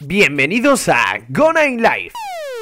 Bienvenidos a Gona in Life.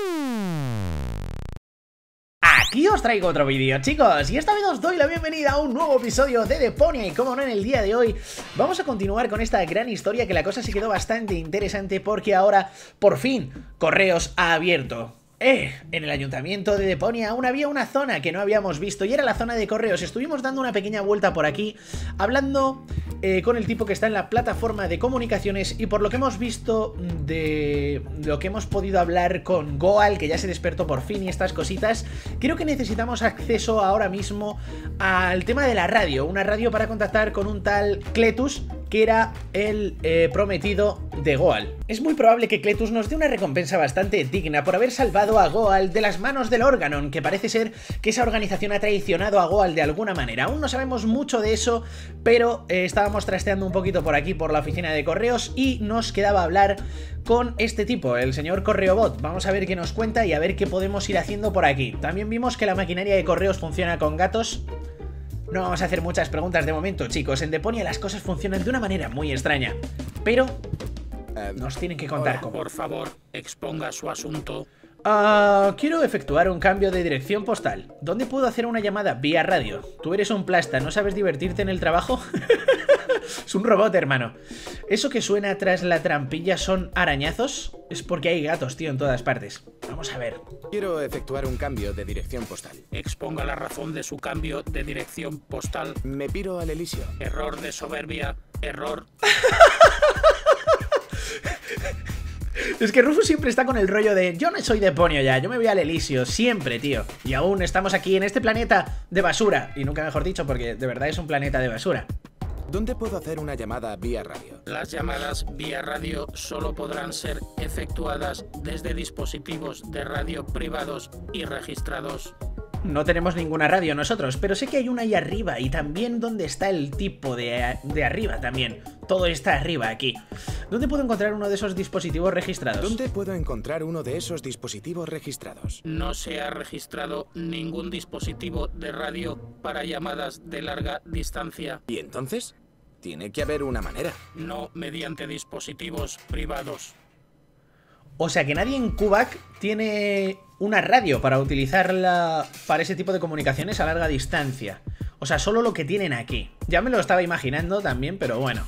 Aquí os traigo otro vídeo, chicos, y esta vez os doy la bienvenida a un nuevo episodio de Deponia. Y como no, en el día de hoy vamos a continuar con esta gran historia, que la cosa se quedó bastante interesante porque ahora, por fin, Correos ha abierto. En el ayuntamiento de Deponia aún había una zona que no habíamos visto y era la zona de correos. Estuvimos dando una pequeña vuelta por aquí, hablando con el tipo que está en la plataforma de comunicaciones, y por lo que hemos visto de lo que hemos podido hablar con Goal, que ya se despertó por fin y estas cositas, creo que necesitamos acceso ahora mismo al tema de la radio, una radio para contactar con un tal Cletus, que era el prometido de Goal. Es muy probable que Cletus nos dé una recompensa bastante digna por haber salvado a Goal de las manos del Organon, que parece ser que esa organización ha traicionado a Goal de alguna manera. Aún no sabemos mucho de eso, pero estábamos trasteando un poquito por aquí, por la oficina de correos, y nos quedaba hablar con este tipo, el señor Correobot. Vamos a ver qué nos cuenta y a ver qué podemos ir haciendo por aquí. También vimos que la maquinaria de correos funciona con gatos. No vamos a hacer muchas preguntas de momento, chicos. En Deponia las cosas funcionan de una manera muy extraña, pero nos tienen que contar hola, cómo. Por favor, exponga su asunto. Quiero efectuar un cambio de dirección postal. ¿Dónde puedo hacer una llamada vía radio? Tú eres un plasta, ¿no sabes divertirte en el trabajo? Es un robot, hermano. ¿Eso que suena tras la trampilla son arañazos? Es porque hay gatos, tío, en todas partes. Vamos a ver. Quiero efectuar un cambio de dirección postal. Exponga la razón de su cambio de dirección postal. Me piro al Elisio. Error de soberbia. Error. Es que Rufus siempre está con el rollo de yo no soy Deponio ya, yo me voy al Elisio, siempre, tío. Y aún estamos aquí en este planeta de basura. Y nunca mejor dicho, porque de verdad es un planeta de basura. ¿Dónde puedo hacer una llamada vía radio? Las llamadas vía radio solo podrán ser efectuadas desde dispositivos de radio privados y registrados. No tenemos ninguna radio nosotros, pero sé que hay una ahí arriba, y también donde está el tipo de arriba también. Todo está arriba aquí. ¿Dónde puedo encontrar uno de esos dispositivos registrados? ¿Dónde puedo encontrar uno de esos dispositivos registrados? No se ha registrado ningún dispositivo de radio para llamadas de larga distancia. ¿Y entonces? Tiene que haber una manera. No mediante dispositivos privados. O sea que nadie en Quebec tiene una radio para utilizarla para ese tipo de comunicaciones a larga distancia. O sea, solo lo que tienen aquí. Ya me lo estaba imaginando también, pero bueno.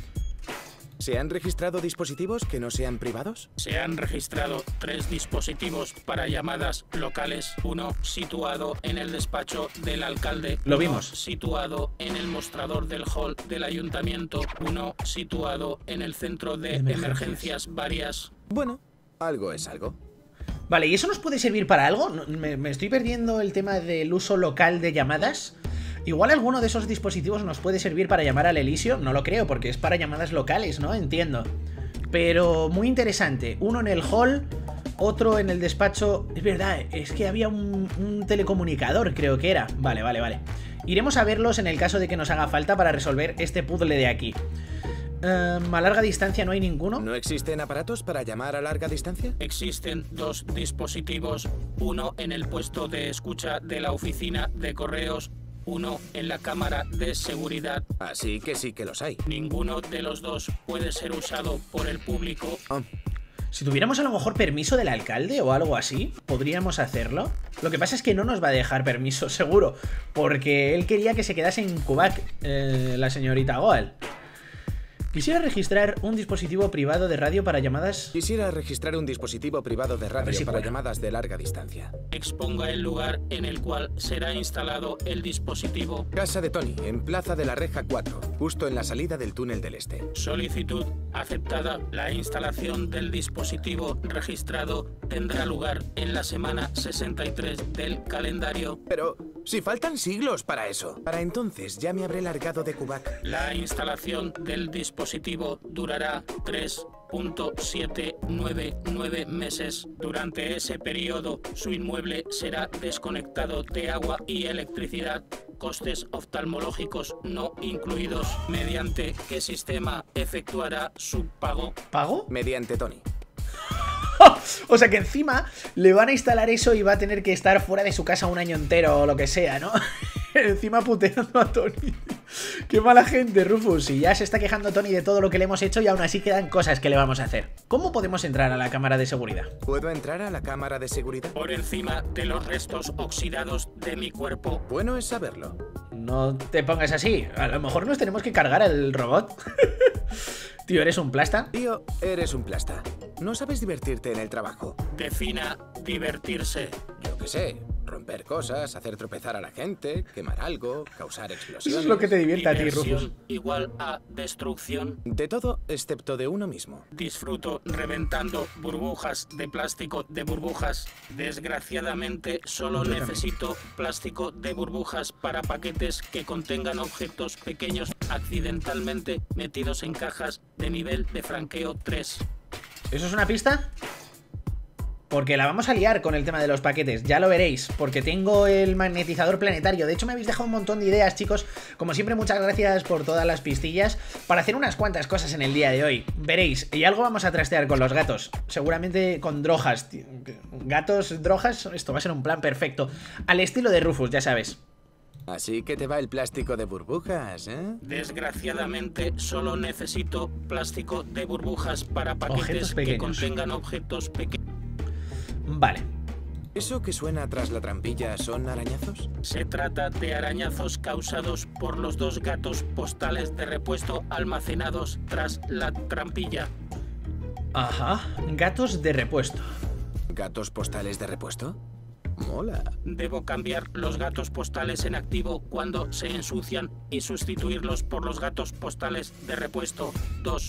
¿Se han registrado dispositivos que no sean privados? Se han registrado 3 dispositivos para llamadas locales. Uno situado en el despacho del alcalde. Lo Uno vimos. situado en el mostrador del hall del ayuntamiento. Uno situado en el centro de emergencias varias. Bueno, algo es algo. Vale, ¿y eso nos puede servir para algo? Me estoy perdiendo el tema del uso local de llamadas. Igual alguno de esos dispositivos nos puede servir para llamar al Elisio. No lo creo, porque es para llamadas locales, ¿no? Entiendo. Pero muy interesante. Uno en el hall, otro en el despacho. Es verdad, es que había un telecomunicador, creo que era. Vale. Iremos a verlos en el caso de que nos haga falta para resolver este puzzle de aquí. ¿A larga distancia no hay ninguno? ¿No existen aparatos para llamar a larga distancia? Existen 2 dispositivos. Uno en el puesto de escucha de la oficina de correos. Uno en la cámara de seguridad. Así que sí que los hay. Ninguno de los 2 puede ser usado por el público. Si tuviéramos a lo mejor permiso del alcalde o algo así, podríamos hacerlo. Lo que pasa es que no nos va a dejar permiso, seguro, porque él quería que se quedase en Quebec, la señorita Goal. Quisiera registrar un dispositivo privado de radio para llamadas... Quisiera registrar un dispositivo privado de radio para llamadas de larga distancia. Exponga el lugar en el cual será instalado el dispositivo. Casa de Tony, en Plaza de la Reja 4, justo en la salida del túnel del Este. Solicitud aceptada. La instalación del dispositivo registrado tendrá lugar en la semana 63 del calendario. Pero si faltan siglos para eso. Para entonces ya me habré largado de Quebec. La instalación del dispositivo durará 3.799 meses. Durante ese periodo, su inmueble será desconectado de agua y electricidad. Costes oftalmológicos no incluidos. ¿Mediante qué sistema efectuará su pago? ¿Pago? Mediante Tony. O sea que encima le van a instalar eso y va a tener que estar fuera de su casa un año entero o lo que sea, ¿no? Encima puteando a Tony. Qué mala gente, Rufus. Y ya se está quejando Tony de todo lo que le hemos hecho y aún así quedan cosas que le vamos a hacer. ¿Cómo podemos entrar a la cámara de seguridad? ¿Puedo entrar a la cámara de seguridad? Por encima de los restos oxidados de mi cuerpo. Bueno es saberlo. No te pongas así. A lo mejor nos tenemos que cargar al robot. Tío, ¿eres un plasta? Tío, eres un plasta. No sabes divertirte en el trabajo. Defina divertirse. Yo qué sé, romper cosas, hacer tropezar a la gente, quemar algo, causar explosiones. Eso es lo que te divierte a ti, Diversión Rufus. igual a destrucción. De todo excepto de uno mismo. Disfruto reventando burbujas de plástico de burbujas. Desgraciadamente, solo necesito plástico de burbujas para paquetes que contengan objetos pequeños accidentalmente metidos en cajas de nivel de franqueo 3. ¿Eso es una pista? Porque la vamos a liar con el tema de los paquetes, ya lo veréis, porque tengo el magnetizador planetario. De hecho me habéis dejado un montón de ideas, chicos. Como siempre, muchas gracias por todas las pistillas para hacer unas cuantas cosas en el día de hoy. Veréis, y algo vamos a trastear con los gatos. Seguramente con drogas, tío. Gatos, drogas, esto va a ser un plan perfecto. Al estilo de Rufus, ya sabes. Así que te va el plástico de burbujas, ¿eh? Desgraciadamente, solo necesito plástico de burbujas para Objetos paquetes que pequeños. contengan objetos pequeños. Vale. ¿Eso que suena tras la trampilla son arañazos? Se trata de arañazos causados por los 2 gatos postales de repuesto almacenados tras la trampilla. Ajá, gatos de repuesto. ¿Gatos postales de repuesto? Mola. Debo cambiar los gatos postales en activo cuando se ensucian y sustituirlos por los gatos postales de repuesto 2.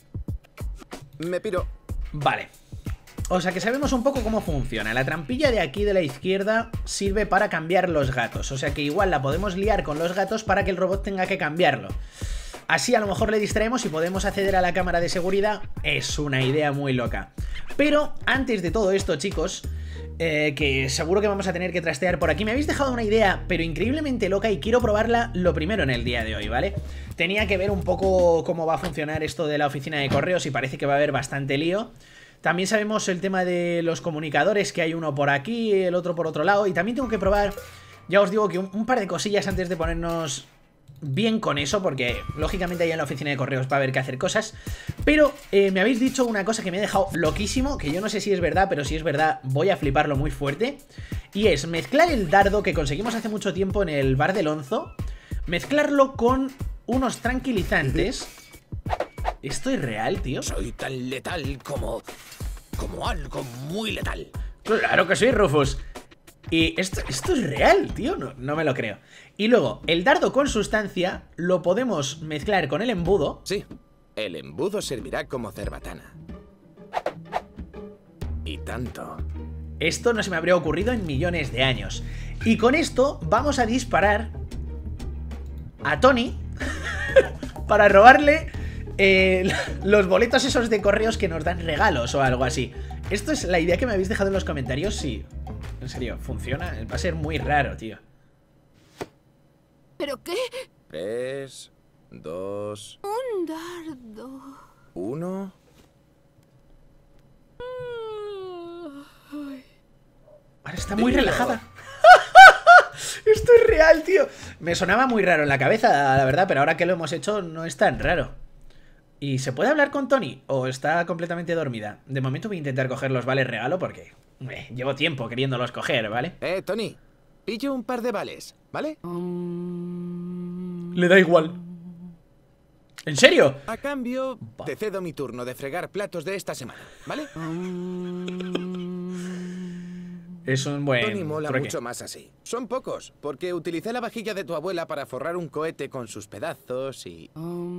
Me piro. Vale. O sea que sabemos un poco cómo funciona. La trampilla de aquí de la izquierda sirve para cambiar los gatos. O sea que igual la podemos liar con los gatos para que el robot tenga que cambiarlo. Así a lo mejor le distraemos y podemos acceder a la cámara de seguridad. Es una idea muy loca. Pero antes de todo esto, chicos, que seguro que vamos a tener que trastear por aquí, me habéis dejado una idea pero increíblemente loca y quiero probarla lo primero en el día de hoy, ¿vale? Tenía que ver un poco cómo va a funcionar esto de la oficina de correos y parece que va a haber bastante lío. También sabemos el tema de los comunicadores, que hay uno por aquí, el otro por otro lado. Y también tengo que probar, ya os digo que un par de cosillas antes de ponernos bien con eso, porque lógicamente ahí en la oficina de correos va a haber que hacer cosas. Pero me habéis dicho una cosa que me ha dejado loquísimo, que yo no sé si es verdad, pero si es verdad voy a fliparlo muy fuerte. Y es mezclar el dardo que conseguimos hace mucho tiempo en el bar del Onzo, mezclarlo con unos tranquilizantes. ¿Esto es real, tío? Soy tan letal como algo muy letal. Claro que sí, Rufus. Y esto es real, tío, no me lo creo. Y luego, el dardo con sustancia lo podemos mezclar con el embudo. Sí, el embudo servirá como cerbatana. Y tanto. Esto no se me habría ocurrido en millones de años. Y con esto vamos a disparar a Tony para robarle los boletos esos de correos que nos dan regalos o algo así. Esto es la idea que me habéis dejado en los comentarios. Sí, en serio, funciona. Va a ser muy raro, tío. ¿Pero qué? 3, 2, Un dardo. 1. Ahora está muy relajada. Esto es real, tío. Me sonaba muy raro en la cabeza, la verdad, pero ahora que lo hemos hecho no es tan raro. ¿Y se puede hablar con Tony? ¿O está completamente dormida? De momento voy a intentar coger los vales regalo porque llevo tiempo queriéndolos coger, ¿vale? Tony, pillo un par de vales, ¿vale? Le da igual. ¿En serio? A cambio, te cedo mi turno de fregar platos de esta semana, ¿vale? Es un buen Tony mola trueque. mucho más así. Son pocos, porque utilicé la vajilla de tu abuela para forrar un cohete con sus pedazos y...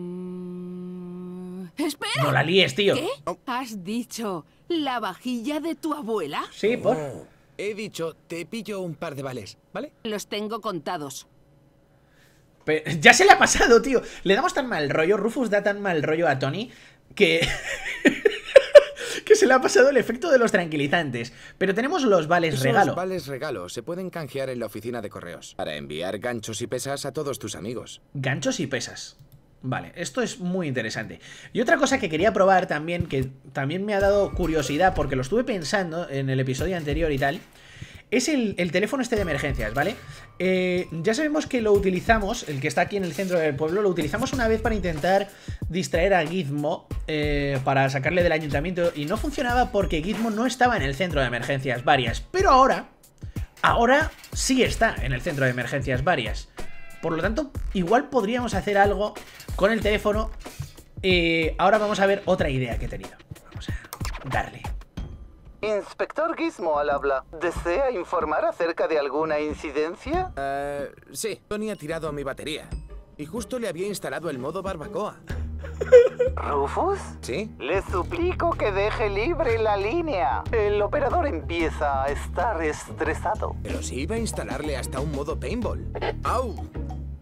¡Espera! No la líes, tío. ¿Qué? ¿Has dicho la vajilla de tu abuela? Sí, por... Oh, he dicho, te pillo un par de vales, ¿vale? Los tengo contados. Ya se le ha pasado, tío. Le damos tan mal rollo, Rufus da tan mal rollo a Tony que... que se le ha pasado el efecto de los tranquilizantes. Pero tenemos los vales Esos regalo. vales regalo se pueden canjear en la oficina de correos para enviar ganchos y pesas a todos tus amigos. Ganchos y pesas. Vale, esto es muy interesante. Y otra cosa que quería probar también, que también me ha dado curiosidad porque lo estuve pensando en el episodio anterior y tal, es el teléfono este de emergencias, ¿vale? Ya sabemos que lo utilizamos, el que está aquí en el centro del pueblo, lo utilizamos una vez para intentar distraer a Gizmo, para sacarle del ayuntamiento, y no funcionaba porque Gizmo no estaba en el centro de emergencias varias. Pero ahora sí está en el centro de emergencias varias. Por lo tanto, igual podríamos hacer algo con el teléfono. Ahora vamos a ver otra idea que he tenido. Vamos a darle. Inspector Gizmo al habla. ¿Desea informar acerca de alguna incidencia? Sí. Tony ha tirado a mi batería. Y justo le había instalado el modo barbacoa. ¿Rufus? ¿Sí? Le suplico que deje libre la línea. El operador empieza a estar estresado. Pero si iba a instalarle hasta un modo paintball. ¡Au!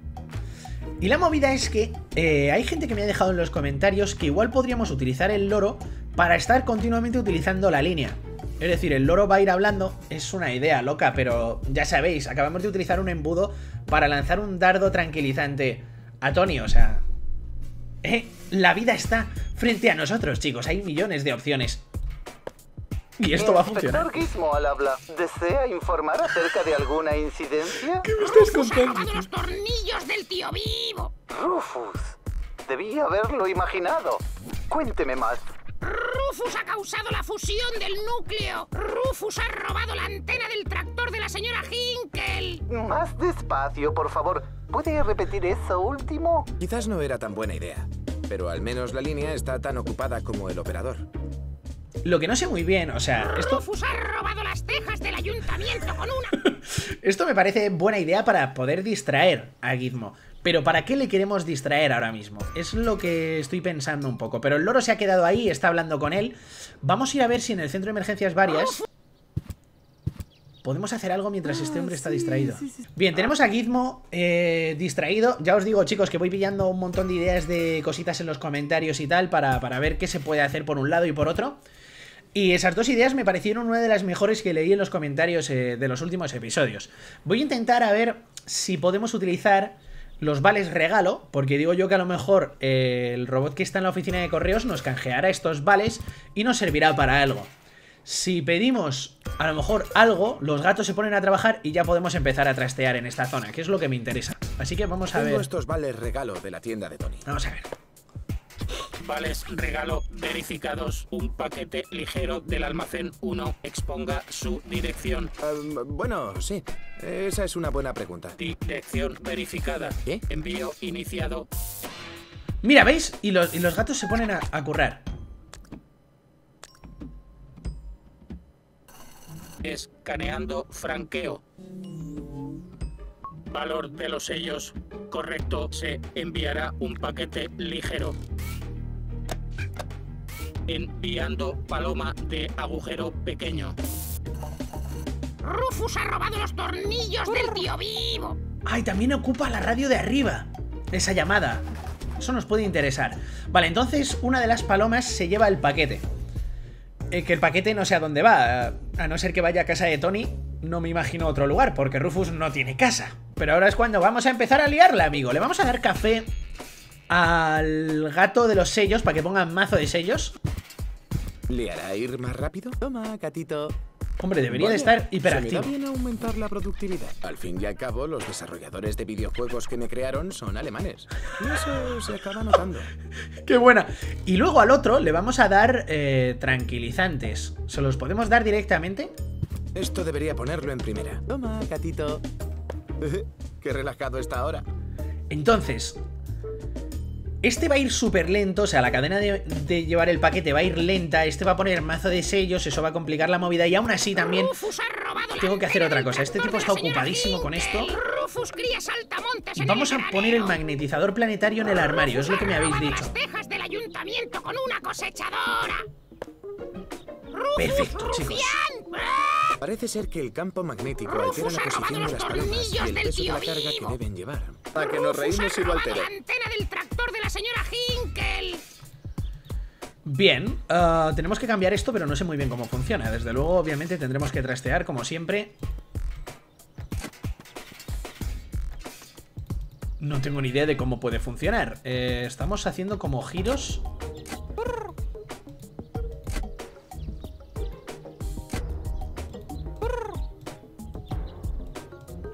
Y la movida es que hay gente que me ha dejado en los comentarios que igual podríamos utilizar el loro para estar continuamente utilizando la línea. Es decir, el loro va a ir hablando, es una idea loca, pero ya sabéis, acabamos de utilizar un embudo para lanzar un dardo tranquilizante a Tony, o sea... la vida está frente a nosotros, chicos, hay millones de opciones. Y esto va a funcionar. Inspector Gizmo al habla. ¿Desea informar acerca de alguna incidencia? ¿Qué me estás ¡Rufus ha contando? robado los tornillos del tío Vivo! Rufus. Debí haberlo imaginado. Cuénteme más. ¡Rufus ha causado la fusión del núcleo! ¡Rufus ha robado la antena del tractor de la señora Hinkel! Más despacio, por favor. ¿Puede repetir eso último? Quizás no era tan buena idea. Pero al menos la línea está tan ocupada como el operador. Lo que no sé muy bien, o sea, esto... ¡Rufus ha robado las tejas del ayuntamiento con una! Esto me parece buena idea para poder distraer a Gizmo. Pero ¿para qué le queremos distraer ahora mismo? Es lo que estoy pensando un poco. Pero el loro se ha quedado ahí, está hablando con él. Vamos a ir a ver si en el centro de emergencias varias podemos hacer algo mientras este hombre está distraído. Bien, tenemos a Gizmo distraído. Ya os digo, chicos, que voy pillando un montón de ideas de cositas en los comentarios y tal para ver qué se puede hacer por un lado y por otro. Y esas dos ideas me parecieron una de las mejores que leí en los comentarios de los últimos episodios. Voy a intentar a ver si podemos utilizar los vales regalo, porque digo yo que a lo mejor el robot que está en la oficina de correos nos canjeará estos vales y nos servirá para algo. Si pedimos a lo mejor algo, los gatos se ponen a trabajar y ya podemos empezar a trastear en esta zona, que es lo que me interesa. Así que vamos a Tengo ver. estos vales regalo de la tienda de Tony. Vamos a ver. Vales regalo verificados. Un paquete ligero del almacén 1. Exponga su dirección. Bueno, sí. Esa es una buena pregunta. Dirección verificada. ¿Qué? Envío iniciado. Mira, ¿veis? Y los gatos se ponen a currar. Escaneando franqueo. Valor de los sellos. Correcto. Se enviará un paquete ligero. Enviando paloma de agujero pequeño. ¡Rufus ha robado los tornillos del tío Vivo! ¡Ay, también ocupa la radio de arriba! Esa llamada. Eso nos puede interesar. Vale, entonces una de las palomas se lleva el paquete. Que el paquete no sé a dónde va. A no ser que vaya a casa de Tony, no me imagino otro lugar, porque Rufus no tiene casa. Pero ahora es cuando vamos a empezar a liarla, amigo. Le vamos a dar café al gato de los sellos para que pongan mazo de sellos. ¿Le hará ir más rápido? Toma, gatito. Hombre, debería de Vaya, estar hiperactivo. Se me da bien aumentar la productividad. Al fin y al cabo, los desarrolladores de videojuegos que me crearon son alemanes. Y eso se acaba notando. ¡Qué buena! Y luego al otro le vamos a dar tranquilizantes. ¿Se los podemos dar directamente? Esto debería ponerlo en primera. Toma, gatito. Qué relajado está ahora. Entonces, este va a ir súper lento, o sea, la cadena de llevar el paquete va a ir lenta. Este va a poner mazo de sellos, eso va a complicar la movida. Y aún así también ¡Rufus ha robado la tengo que hacer antena otra del cosa. Este tractor tipo de está la señora ocupadísimo con esto. Hinkel! ¡Rufus cría saltamontes en Vamos el a poner el granero! magnetizador planetario en el armario, es lo que me habéis ¡Rufus ha dicho. robado las tejas del ayuntamiento con una cosechadora! ¡Rufus, Perfecto, chicos. rufián! Parece ser que el campo magnético Rufus altera la ha robado posición de los las palomas y tornillos el del peso de tío la carga que Vivo. deben llevar. A que nos ¡Rufus reímos ha y lo robado altero. la antena del tractor de la señora Hinkel! Bien, tenemos que cambiar esto, pero no sé muy bien cómo funciona. Desde luego, obviamente, tendremos que trastear, como siempre. No tengo ni idea de cómo puede funcionar. Estamos haciendo como giros.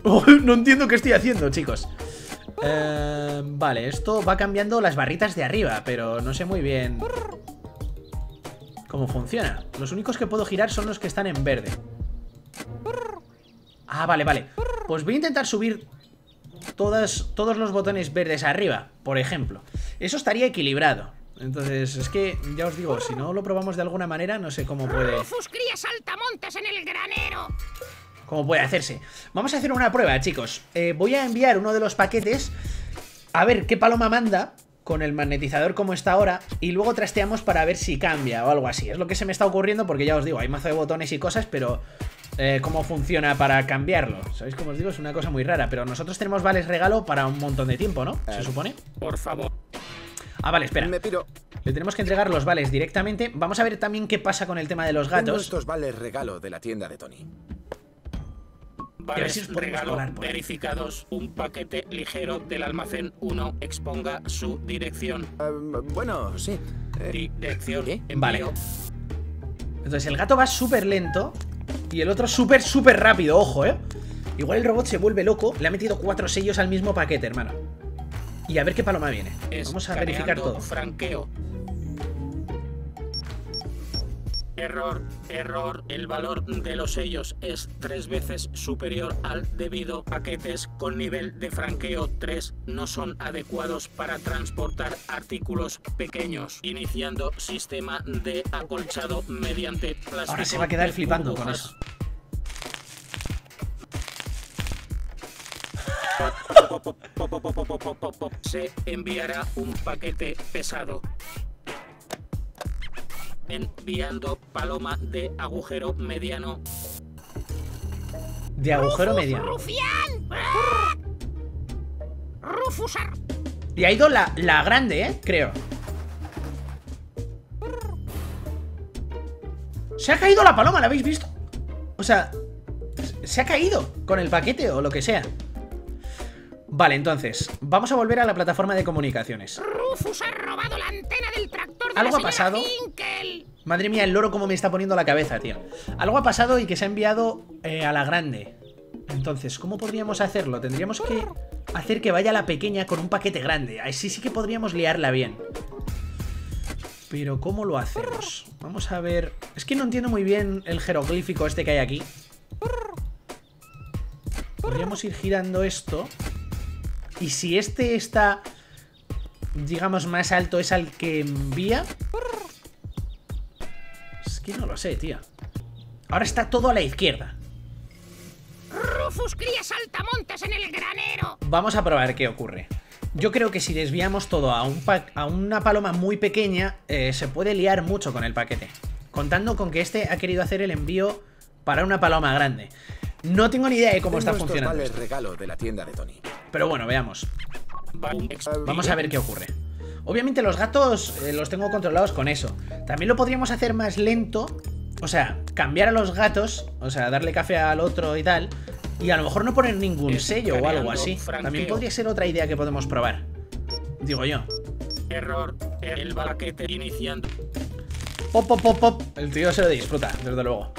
No entiendo qué estoy haciendo, chicos. Vale, esto va cambiando las barritas de arriba, pero no sé muy bien cómo funciona. Los únicos que puedo girar son los que están en verde. Ah, vale, vale. Pues voy a intentar subir todos los botones verdes arriba, por ejemplo. Eso estaría equilibrado. Entonces, es que, ya os digo, si no lo probamos de alguna manera, no sé cómo puede... Rufus cría saltamontes en el granero. ¿Cómo puede hacerse? Vamos a hacer una prueba, chicos. Voy a enviar uno de los paquetes a ver qué paloma manda con el magnetizador como está ahora, y luego trasteamos para ver si cambia o algo así. Es lo que se me está ocurriendo porque ya os digo, hay mazo de botones y cosas, pero cómo funciona para cambiarlo. ¿Sabéis cómo os digo? Es una cosa muy rara, pero nosotros tenemos vales regalo para un montón de tiempo, ¿no? ¿Se supone? Por favor. Ah, vale, espera. Me piro. Le tenemos que entregar los vales directamente. Vamos a ver también qué pasa con el tema de los Tengo gatos. estos vales regalo de la tienda de Tony. a ver si os Vales podemos regalo colar por ahí. verificados. Un paquete ligero del almacén 1. Exponga su dirección. Bueno, sí. Dirección. ¿Qué? Vale. Envío. Entonces el gato va súper lento y el otro súper rápido, ojo, Igual el robot se vuelve loco. Le ha metido 4 sellos al mismo paquete, hermano. Y a ver qué paloma viene. Vamos a verificar Escaneando todo. Franqueo. Error, error. El valor de los sellos es 3 veces superior al debido. Paquetes con nivel de franqueo 3 no son adecuados para transportar artículos pequeños. Iniciando sistema de acolchado mediante plástico. Ahora se va a quedar de flipando con burbujas. eso. Se enviará un paquete pesado. Enviando paloma de agujero mediano. De agujero mediano. ¡Rufián! Rufus Y ha ido la grande, creo. Se ha caído la paloma, ¿la habéis visto? O sea, se ha caído con el paquete o lo que sea. Vale, entonces, vamos a volver a la plataforma de comunicaciones. Rufus ha robado la antena del tractor de ¿Algo la ha señora pasado? Hinkel. Madre mía, el loro cómo me está poniendo la cabeza, tío. Algo ha pasado y que se ha enviado a la grande. Entonces, ¿cómo podríamos hacerlo? Tendríamos que hacer que vaya la pequeña con un paquete grande. Así sí que podríamos liarla bien. Pero ¿cómo lo hacemos? Vamos a ver... Es que no entiendo muy bien el jeroglífico este que hay aquí. Podríamos ir girando esto. Y si este está, digamos, más alto, es al que envía. Es que no lo sé, tío. Ahora está todo a la izquierda. Rufus cría saltamontes en el granero. Vamos a probar qué ocurre. Yo creo que si desviamos todo a una paloma muy pequeña, se puede liar mucho con el paquete. Contando con que este ha querido hacer el envío para una paloma grande. No tengo ni idea de cómo está Tengo estos funcionando vales esto. regalo de la tienda de Tony. Pero bueno, veamos. Vamos a ver qué ocurre. Obviamente los gatos los tengo controlados con eso. También lo podríamos hacer más lento. O sea, cambiar a los gatos. O sea, darle café al otro y tal. Y a lo mejor no poner ningún sello o algo así. También podría ser otra idea que podemos probar. Digo yo. Error. El paquete iniciando. Pop, pop, pop, pop. El tío se lo disfruta, desde luego.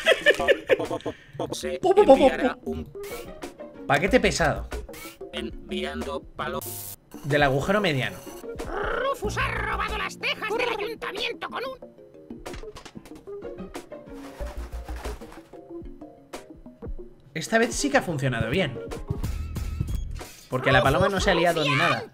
Se Pop, pop, pop, enviará pop. un Paquete pesado. enviando paloma. Del agujero mediano. Rufus ha robado las tejas del ayuntamiento con un... Esta vez sí que ha funcionado bien. Porque la paloma no se ha liado ni nada.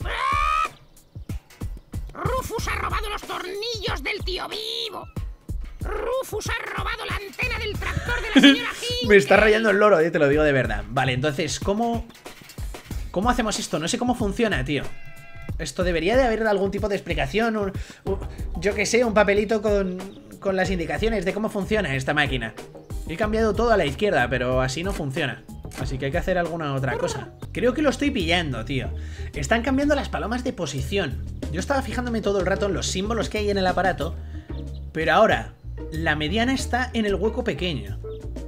Rufus ha robado los tornillos del tío Vivo. Rufus ha robado la antena del tractor de la señora Hinkel. Me está rayando el loro, te lo digo de verdad. Vale, entonces, ¿cómo hacemos esto? No sé cómo funciona, tío. Esto debería de haber algún tipo de explicación. Yo que sé, un papelito con las indicaciones de cómo funciona esta máquina. He cambiado todo a la izquierda, pero así no funciona. Así que hay que hacer alguna otra cosa. Creo que lo estoy pillando, tío. Están cambiando las palomas de posición. Yo estaba fijándome todo el rato en los símbolos que hay en el aparato, pero ahora la mediana está en el hueco pequeño.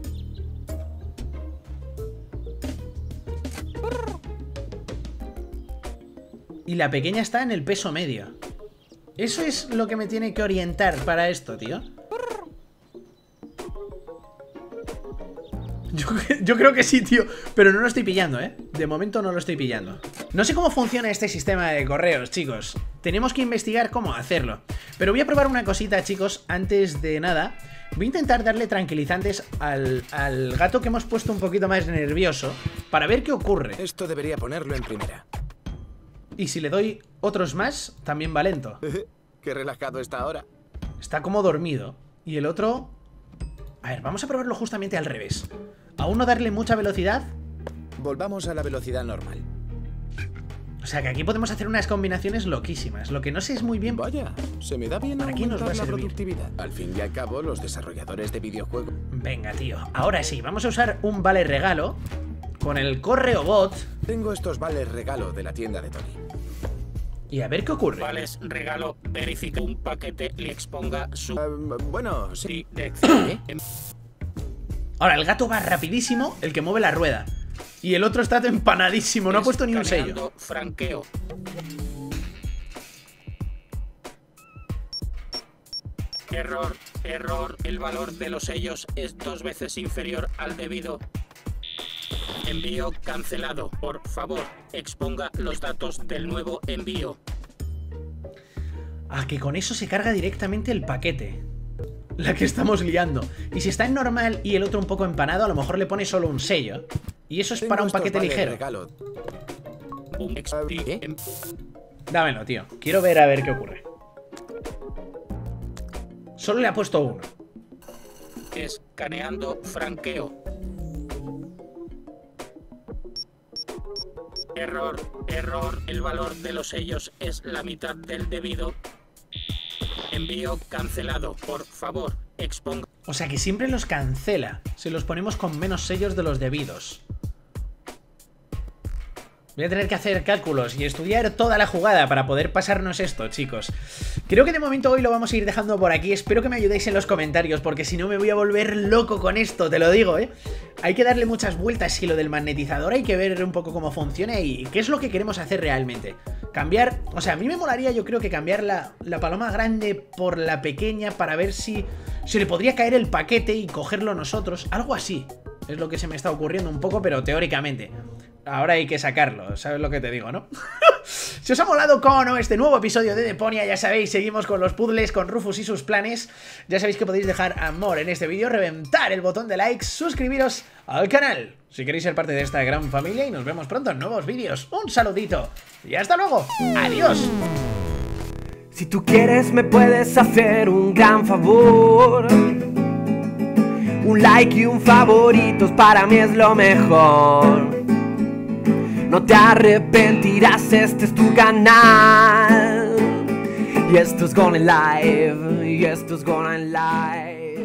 Y la pequeña está en el peso medio. Eso es lo que me tiene que orientar para esto, tío. Yo creo que sí, tío. Pero no lo estoy pillando, ¿eh? De momento no lo estoy pillando. No sé cómo funciona este sistema de correos, chicos. Tenemos que investigar cómo hacerlo. Pero voy a probar una cosita, chicos. Antes de nada, voy a intentar darle tranquilizantes al gato que hemos puesto un poquito más nervioso, para ver qué ocurre. Esto debería ponerlo en primera. Y si le doy otros más, también va lento. Qué relajado está ahora. Está como dormido. Y el otro... A ver, vamos a probarlo justamente al revés. A uno darle mucha velocidad. Volvamos a la velocidad normal. O sea que aquí podemos hacer unas combinaciones loquísimas. Lo que no sé es muy bien... Vaya, se me da bien ¿Para qué nos va a aumentar la servir? productividad. Al fin y al cabo, los desarrolladores de videojuegos... Venga, tío. Ahora sí, vamos a usar un vale regalo con el correo bot. Tengo estos vales regalo de la tienda de Tony. Y a ver qué ocurre. Vales regalo, verifica un paquete y exponga su Bueno, sí. dirección. Ahora, el gato va rapidísimo, el que mueve la rueda. Y el otro está empanadísimo, no ha puesto ni un sello. Escaneando franqueo. Error, error. El valor de los sellos es 2 veces inferior al debido. Envío cancelado. Por favor, exponga los datos del nuevo envío. Ah, que con eso se carga directamente el paquete. La que estamos liando. Y si está en normal y el otro un poco empanado, a lo mejor le pone solo un sello. Y eso es para un paquete ligero. Dámelo, tío. Quiero ver a ver qué ocurre. Solo le ha puesto uno. Escaneando franqueo. Error, error. El valor de los sellos es la mitad del debido. Envío cancelado. Por favor, exponga. O sea que siempre los cancela. Si los ponemos con menos sellos de los debidos. Voy a tener que hacer cálculos y estudiar toda la jugada para poder pasarnos esto, chicos. Creo que de momento hoy lo vamos a ir dejando por aquí. Espero que me ayudéis en los comentarios, porque si no me voy a volver loco con esto, te lo digo, ¿eh? Hay que darle muchas vueltas y lo del magnetizador hay que ver un poco cómo funciona y qué es lo que queremos hacer realmente. Cambiar, o sea, a mí me molaría, yo creo que cambiar la paloma grande por la pequeña para ver si le podría caer el paquete y cogerlo nosotros. Algo así. Es lo que se me está ocurriendo un poco, pero teóricamente. Ahora hay que sacarlo, ¿sabes lo que te digo, no? Si os ha molado, cómo no, este nuevo episodio de Deponia, ya sabéis, seguimos con los puzzles, con Rufus y sus planes. Ya sabéis que podéis dejar amor en este vídeo, reventar el botón de like, suscribiros al canal si queréis ser parte de esta gran familia y nos vemos pronto en nuevos vídeos. Un saludito y hasta luego. Adiós. Si tú quieres me puedes hacer un gran favor. Un like y un favorito para mí es lo mejor. No te arrepentirás, este es tu canal. Y esto es Gone Live, y esto es Gone Live.